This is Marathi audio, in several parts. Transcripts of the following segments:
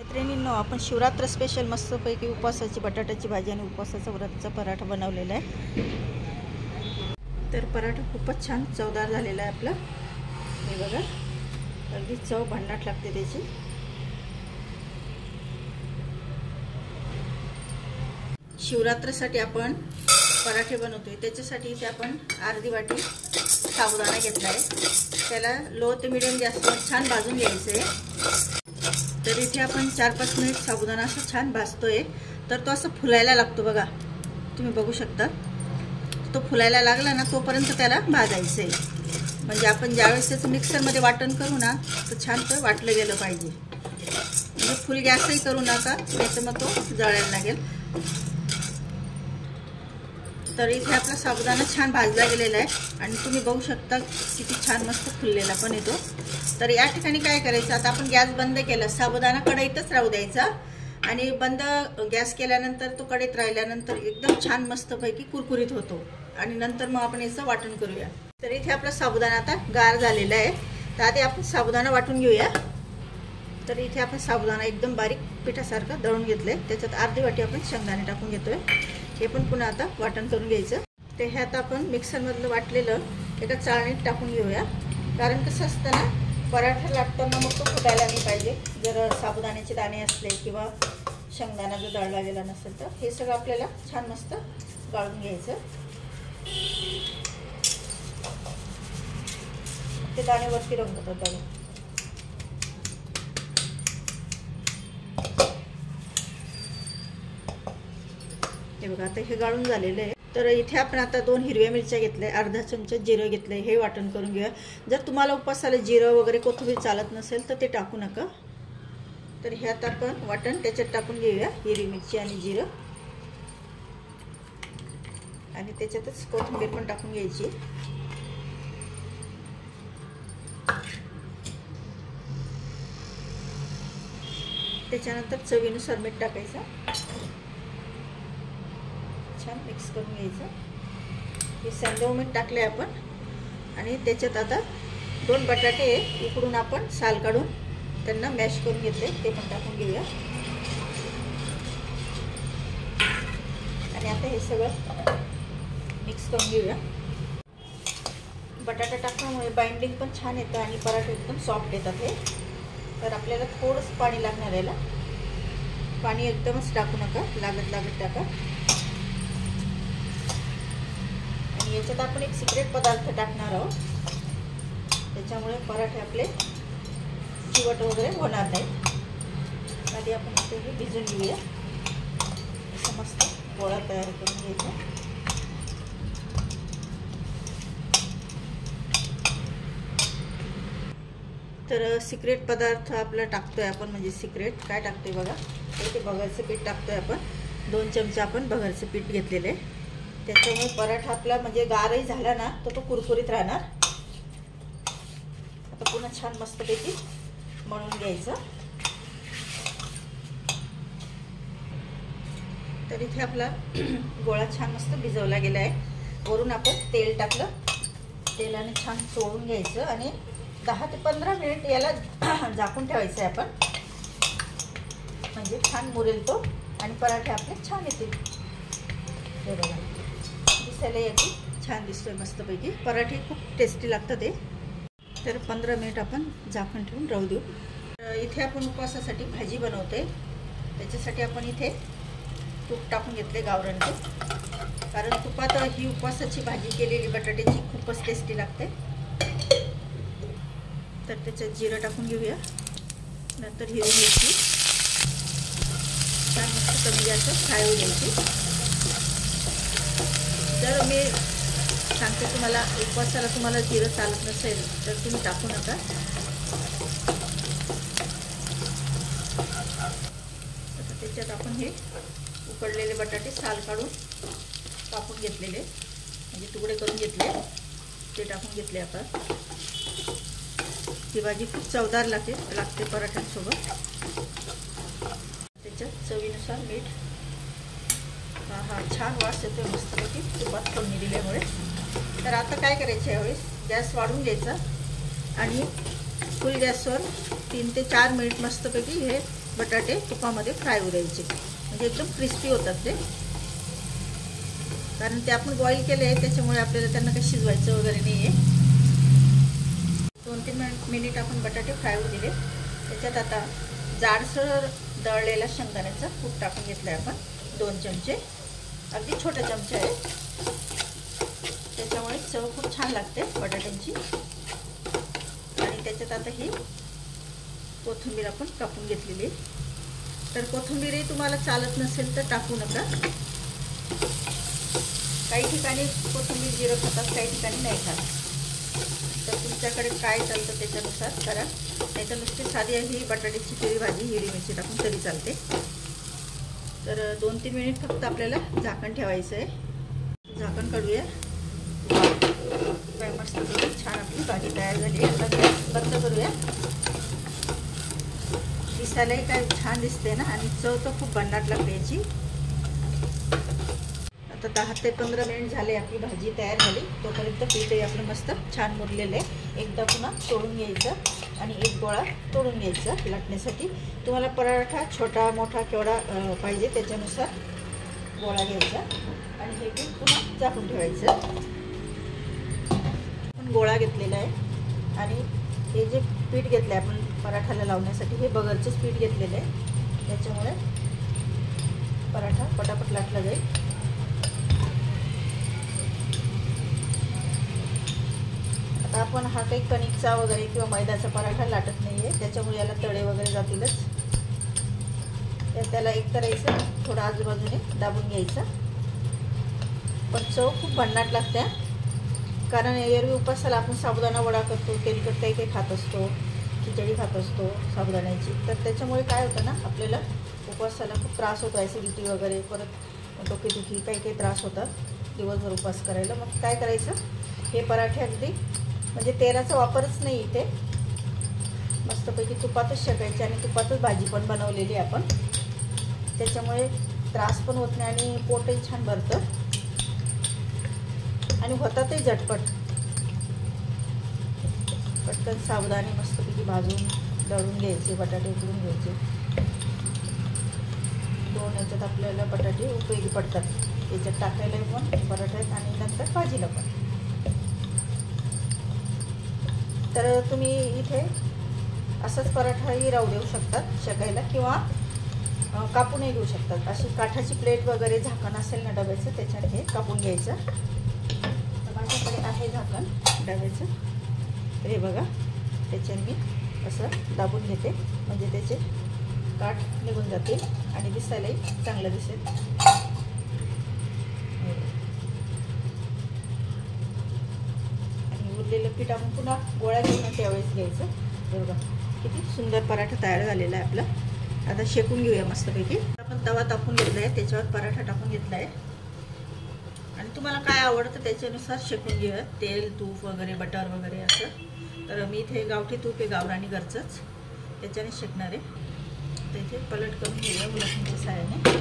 मैत्रिणींनो, आपण शिवरात्र स्पेशल मस्तपैकी उपवासाची बटाट्याची भाजी आणि उपवासाचा व्रतचा पराठा बनवलेला आहे. तर पराठा खूपच छान चवदार झालेला आहे आपला. हे बघा, अगदी चव भन्नाट लागते त्याची. शिवरात्रसाठी आपण पराठे बनवतोय. त्याच्यासाठी इथे आपण अर्धी वाटी साबुदाणा घेतला आहे. त्याला लो ते मिडियम गॅसवर छान भाजून घ्यायचं आहे. तर इथे आपण 4-5 मिनिट साबुदाणा असं छान भाजतोय. तर तो असं फुलायला लागतो बघा, तुम्ही बघू शकता. तो फुलायला लागला ना, तोपर्यंत त्याला भाजायचं आहे. म्हणजे आपण ज्यावेळेस त्याचं मिक्सरमध्ये वाटण करू ना, तर छान तर वाटलं गेलं पाहिजे. म्हणजे फुल गॅसही करू नका, नाही तर मग तो जळायला लागेल. तर इथे आपला साबुदाणा छान भाजला गेलेला आहे आणि तुम्ही बघू शकता किती छान मस्त फुललेला पण येतो. तर या ठिकाणी काय करायचं, आता आपण गॅस बंद केला, साबुदाणा कढईतच राहू द्यायचा आणि बंद गॅस केल्यानंतर तो कढईत राहिल्यानंतर एकदम छान मस्तपैकी कुरकुरीत होतो आणि नंतर मग आपण याचं वाटण करूया. तर इथे आपला साबुदाणा आता गार झालेला आहे. तर आधी आपण साबुदाणा वाटून घेऊया. तर इथे आपण साबुदाणा एकदम बारीक पिठासारखं दळून घेतलंय. त्याच्यात अर्धी वाटी आपण शेंगदाणे टाकून घेतोय. हे पण पुन्हा आता वाटण करून घ्यायचं. ते हे आता आपण मिक्सरमधलं वाटलेलं एका चाळणीत टाकून घेऊया. कारण कसं असतं ना, पराठा लाटताना मग तो फुटायला नाही पाहिजे. जर साबुदाण्याचे दाणे असले किंवा शेंगदाणा जर दळला गेला नसेल तर हे सगळं आपल्याला छान मस्त गाळून घ्यायचं. ते दाणे वरती रंगतात बघा. हे बघा, आता हे गाळून झालेलं आहे. तर इथे आपण आता 2 हिरव्या मिरच्या घेतल्या, अर्धा चमचा जिरं घेतलंय. हे वाटण करून घेऊया. जर तुम्हाला उपवासाला जिरं वगैरे कोथिंबीर चालत नसेल तर ते टाकू नका. तर हे आता आपण वाटण त्याच्यात टाकून घेऊया, हिरवी मिरची आणि जिरं. आणि त्याच्यातच कोथिंबीर पण टाकून घ्यायची. त्याच्यानंतर चवीनुसार मीठ टाकायचं. छान मिक्स करून घ्यायचं. हे सैंधव मीठ टाकले आपण आणि त्याच्यात आता 2 बटाटे उकडून आपण साल काढून त्यांना मॅश करून घेतले, ते पण टाकून घेऊया. आणि आता हे सगळं मिक्स करून घेऊया. बटाटा टाकल्यामुळे बाइंडिंग पण छान येतं आणि पराठे एकदम सॉफ्ट येतात हे. तर आपल्याला थोडंसं पाणी लागणार याला. पाणी एकदमच टाकू नका, लागत टाका. याच्यात आपण एक सिक्रेट पदार्थ टाकणार आहोत, त्याच्यामुळे पराठे आपले चिवट वगैरे होणार नाहीत. आधी आपण इथे हे भिजून घेऊया. असं मस्त गोळा तयार करून घ्यायचा. तर सिक्रेट पदार्थ आपला टाकतोय आपण, म्हणजे सिक्रेट काय टाकतोय बघा. तर ते बघरचं पीठ टाकतोय आपण. 2 चमचे आपण बघरचं पीठ घेतलेलं आहे. त्याच्यामुळे पराठा आपला म्हणजे गारही झाला ना तर तो कुरकुरीत राहणार. आता पुन्हा छान मस्तपैकी मळून घ्यायचं. तर इथे आपला गोळा छान मस्त भिजवला गेला आहे. वरून आपण तेल टाकलं. तेलाने छान चोळून घ्यायचं आणि 10 ते 15 मिनिट याला झाकून ठेवायचं आहे आपण. म्हणजे छान मुरेल तो आणि पराठे आपले छान येतील. हे बघा, दिसायला याची छान दिसतोय मस्तपैकी. पराठे खूप टेस्टी लागतात ते. तर 15 मिनिट आपण झाकण ठेवून राहू देऊ. इथे आपण उपवासासाठी भाजी बनवते. त्याच्यासाठी आपण इथे तूप टाकून घेतले गावरान तूप. कारण तुपात ही उपवासाची भाजी केलेली बटाट्याची खूपच टेस्टी लागते. तर त्याच्यात जिरं टाकून घेऊया. नंतर हिरवी मिरची छान मस्त कमी गॅसवर फ्राय होऊ द्यायची. जर मी सांगते तुम्हाला उपवासाला तुम्हाला जिरं चालत नसेल तर तुम्ही टाकू नका. आता त्याच्यात आपण हे उकडलेले बटाटे साल काढून कापून घेतलेले, म्हणजे तुकडे करून घेतले, ते टाकून घेतले आपण. ही भाजी खूप चवदार लागते पराठ्यांसोबत. त्याच्यात चवीनुसार मीठ. हा छान वास येतो मस्तपैकी तुपात फोडणी दिल्यामुळे. तर आता काय करायचं, यावेळेस गॅस वाढवून घ्यायचा आणि फुल गॅसवर 3 ते 4 मिनिट मस्तपैकी हे बटाटे तुपामध्ये फ्राय होऊ द्यायचे, म्हणजे एकदम क्रिस्पी होतात ते. कारण ते आपण बॉईल केले आहे त्याच्यामुळे आपल्याला त्यांना काही शिजवायचं वगैरे नाही आहे. 2-3 मिनिट आपण बटाटे फ्राय होऊ दिले. त्याच्यात आता जाडसर दळलेला शेंगदाण्याचा कूट टाकून घेतला आहे आपण 2 चमचे, अगदी छोटे चमचे आहे. त्याच्यामुळे चव खूप छान लागते बटाट्यांची. आणि त्याच्यात आता ही कोथिंबीर आपण कापून घेतलेली. तर कोथिंबीरही तुम्हाला चालत नसेल तर टाकू नका. काही ठिकाणी कोथिंबीर जिरं खातात, काही ठिकाणी नाही खात. तर तुमच्याकडे काय चालतं त्याच्यानुसार करा. नाही तर नुसती साधी ही बटाट्याची पिरी भाजी हिरवी मिरची टाकून तरी चालते. तर 2-3 मिनिट फक्त आपल्याला झाकण ठेवायचं आहे. झाकण काढूया. काय मस्त छान आपली भाजी तयार झाली. आता गॅस बंद करूया. दिसायलाही काय छान दिसते ना, आणि चव तर खूप भन्नाट लागते याची. आता 10 ते 15 मिनिट झाले आपली भाजी तयार झाली. तोपर्यंत पीठही आपलं मस्त छान मुरलेलं आहे. एकदा पुन्हा तोडून घ्यायचं आणि एक गोळा तोडून घ्यायचा लाटण्यासाठी. तुम्हाला पराठा छोटा मोठा केवढा पाहिजे त्याच्यानुसार गोळा घ्यायचा आणि हे पीठ पुन्हा झाकून ठेवायचं. आपण गोळा घेतलेला आहे आणि हे जे पीठ घेतलं आहे आपण पराठाला लावण्यासाठी हे बगरचंच पीठ घेतलेलं आहे. त्याच्यामुळे पराठा पटापट लाटला जाईल. आता आपण हा काही कणिकचा वगैरे किंवा मैद्याचा पराठा लाटत नाही आहे, त्याच्यामुळे याला तळे वगैरे जातीलच. त्याला एक करायचं, थोडं आजूबाजूने दाबून घ्यायचं. पण चव खूप भन्नाट लागते. कारण एरवी उपासाला आपण साबुदाणा वडा करतो, तेलकट काही काही खात असतो, खिचडी खात असतो साबुदाण्याची. तर त्याच्यामुळे काय होतं ना, आपल्याला उपवासाला खूप त्रास होतो, ॲसिडिटी वगैरे, परत डोकेदुखी काही काही त्रास होतात दिवसभर उपवास करायला. मग काय करायचं, हे पराठे अगदी म्हणजे तेलाचा वापरच नाही इथे, मस्तपैकी तुपातच शेकायचे आणि तुपातच भाजी पण बनवलेली आपण. त्याच्यामुळे त्रास पण होत नाही आणि पोटही छान भरतं आणि होतातही झटपट. पटकन साबुदाणे मस्तपैकी भाजून दळून घ्यायचे, बटाटे उकडून घ्यायचे. 2 याच्यात आपल्याला बटाटे उपयोगी पडतात. याच्यात टाकायला पण पराठ्यात आणि नंतर भाजीला पण. तर तुम्ही इथे असंच पराठाही राहू देऊ शकतात शेकायला, किंवा कापूनही घेऊ शकतात. अशी काठाची प्लेट वगैरे झाकण असेल ना डब्याचं, त्याच्याने हे कापून घ्यायचं. तर माझ्याकडे आहे झाकण डब्याचं, हे बघा. त्याच्याने मी असं दाबून घेते, म्हणजे त्याचे काठ निघून जातील आणि दिसायलाही चांगलं दिसेल. आणि उरलेलं पीठ आपण पुन्हा गोळा घेऊन त्यावेळेस घ्यायचं. बरोबर, किती सुंदर पराठा तयार झालेला आहे आपला. आता शेकून घेऊया मस्तपैकी. आपण तवा तापून घेतला आहे, त्याच्यावर पराठा टाकून घेतला आहे आणि तुम्हाला काय आवडतं त्याच्यानुसार शेकून घेऊया. तेल, तूप वगैरे, बटर वगैरे असं. तर मी इथे गावठी तूप आहे, गावरानी घरचंच, त्याच्याने शेकणार आहे. तर इथे पलट करून घेऊया उलटणीच्या साहाय्याने.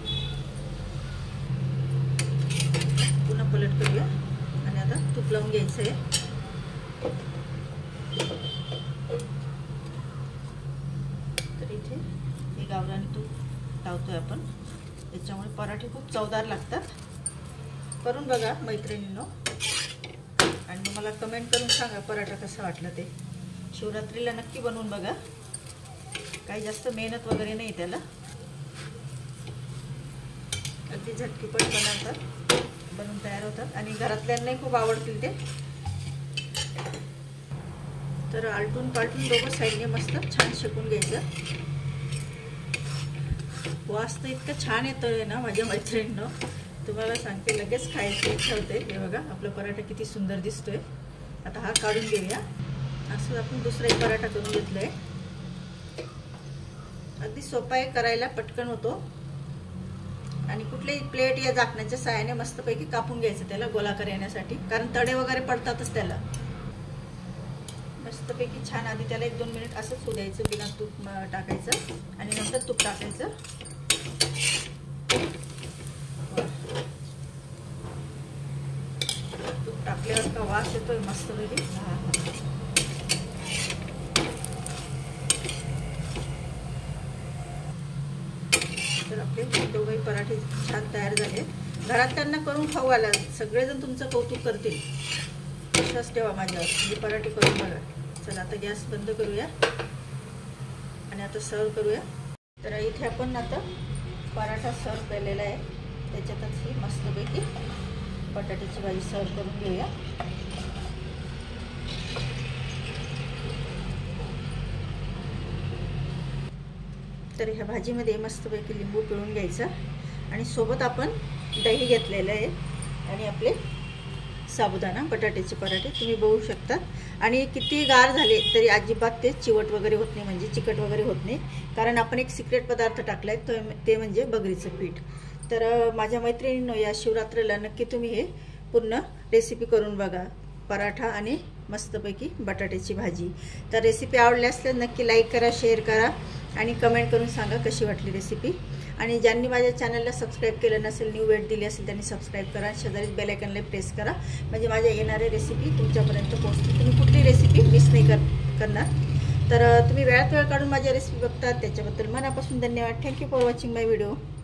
पुन्हा पलट करूया आणि आता तूप लावून घ्यायचं आहे. तर इथे हे गावरानी तूप लावतोय आपण, त्याच्यामुळे पराठे खूप चवदार लागतात. करून बघा मैत्रिणींनो, आणि मला कमेंट करून सांगा पराठा कसा वाटला ते. शिवरात्रीला नक्की बनवून बघा. काही जास्त मेहनत वगैरे नाही त्याला, अगदी झटकीपट बनवून तयार होतात आणि घरातल्यांनाही खूप आवडतील ते. तर आलटून पालटून दोघं साईडने मस्त छान शेकून घ्यायचं. वास तर इतकं छान येतोय ना माझ्या मैत्रिणींनो, तुम्हाला सांगते लगेच खायची इच्छा होते. हे बघा आपला पराठा किती सुंदर दिसतोय. आता हा काढून घेऊया. असं आपण दुसरा एक पराठा करून घेतलाय. अगदी सोपा आहे करायला, पटकन होतो. आणि कुठल्याही प्लेट या झाकण्याच्या साहाय्याने मस्तपैकी कापून घ्यायचं त्याला गोलाकार येण्यासाठी, कारण तडे वगैरे पडतातच त्याला. मस्तपैकी छान आधी त्याला 1-2 मिनिट असंच होऊ द्यायचं, बिना तूप टाकायचं आणि नंतर तूप टाकायचं. तूप टाकल्यावर का वास येतोय मस्तपैकी. तर आपले दोघंही पराठे छान तयार झाले. घरात त्यांना करून खाऊ घाला, सगळेजण तुमचं कौतुक करतील. विश्वास ठेवा माझ्यावर, मी पराठे करून बघा. चला आता गॅस बंद करूया आणि आता सर्व करूया. तर इथे आपण आता पराठा सर्व केलेला आहे, त्याच्यातच ही मस्तपैकी बटाट्याची भाजी सर्व करून घेऊया. तर ह्या भाजीमध्ये मस्तपैकी लिंबू पिळून घ्यायचा आणि सोबत आपण दही घेतलेलं आहे आणि आपले साबुदाणा बटाट्याचे पराठे तुम्ही बघू शकता. आणि किती गार झाले तरी अजिबात ते चिवट वगैरे होत नाही, म्हणजे चिकट वगैरे होत नाही, कारण आपण एक सिक्रेट पदार्थ टाकला आहे ते म्हणजे बगरीचं पीठ. तर माझ्या मैत्रिणींनो, या शिवरात्रीला नक्की तुम्ही हे पूर्ण रेसिपी करून बघा, पराठा आणि मस्तपैकी बटाट्याची भाजी. तर रेसिपी आवडली असल्यास नक्की लाईक करा, शेअर करा आणि कमेंट करून सांगा कशी वाटली रेसिपी. आणि ज्यांनी माझ्या चॅनलला सबस्क्राईब केलं नसेल, न्यू भेट दिली असेल, त्यांनी सबस्क्राईब करा. शेजारीच बेल आयकॉनला प्रेस करा, म्हणजे माझ्या येणारे रेसिपी तुमच्यापर्यंत पोहोचतील. तुम्ही कुठली रेसिपी मिस नाही करणार. तर तुम्ही वेळात वेळ काढून माझ्या रेसिपी बघतात त्याच्याबद्दल मनापासून धन्यवाद. Thank you for watching my video.